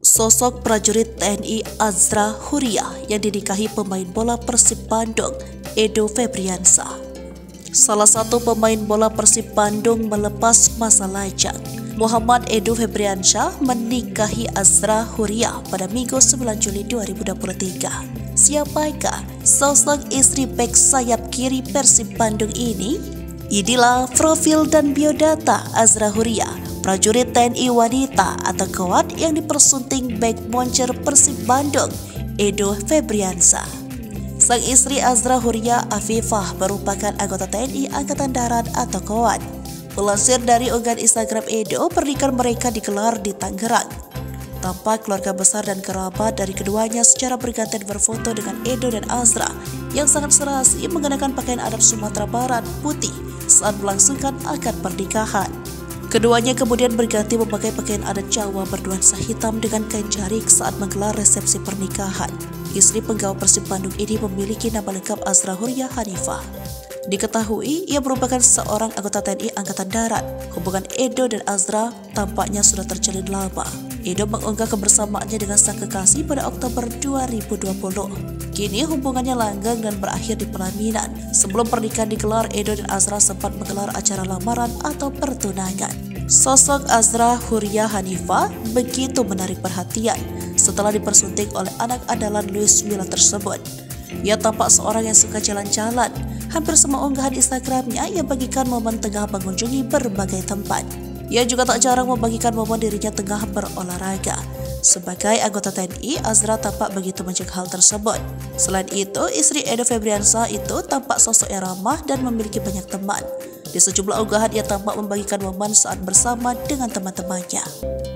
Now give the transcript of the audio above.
Sosok prajurit TNI Azra Huria yang dinikahi pemain bola Persib Bandung, Edo Febriansyah. Salah satu pemain bola Persib Bandung melepas masa lajang, Muhammad Edo Febriansyah menikahi Azra Huria pada Minggu 9 Juli 2023. Siapakah sosok istri bek sayap kiri Persib Bandung ini? Inilah profil dan biodata Azra Huria, prajurit TNI wanita atau kuat yang dipersunting bek moncer Persib Bandung, Edo Febriansyah. Sang istri Azra Huria Afifah merupakan anggota TNI Angkatan Darat atau kuat. Melansir dari unggahan Instagram Edo, pernikahan mereka digelar di Tangerang. Tampak keluarga besar dan kerabat dari keduanya secara bergantian berfoto dengan Edo dan Azra yang sangat serasi mengenakan pakaian adat Sumatera Barat putih saat melangsungkan akad pernikahan. Keduanya kemudian berganti memakai pakaian adat Jawa bernuansa hitam dengan kain jarik saat menggelar resepsi pernikahan. Istri penggawa Persib Bandung ini memiliki nama lengkap Azra Huria Hanifah. Diketahui ia merupakan seorang anggota TNI Angkatan Darat. Hubungan Edo dan Azra tampaknya sudah terjalin lama. Edo mengunggah kebersamaannya dengan sang kekasih pada Oktober 2020. Kini hubungannya langgeng dan berakhir di pelaminan. Sebelum pernikahan digelar, Edo dan Azra sempat menggelar acara lamaran atau pertunangan. Sosok Azra Huria Hanifah begitu menarik perhatian setelah dipersunting oleh anak andalan Luis Milla tersebut. Ia tampak seorang yang suka jalan-jalan. Hampir semua unggahan Instagramnya ia bagikan momen tengah mengunjungi berbagai tempat. Ia juga tak jarang membagikan momen dirinya tengah berolahraga. Sebagai anggota TNI, Azra tampak begitu mencegah hal tersebut. Selain itu, istri Edo Febriansyah itu tampak sosok yang ramah dan memiliki banyak teman. Di sejumlah unggahan ia tampak membagikan momen saat bersama dengan teman-temannya.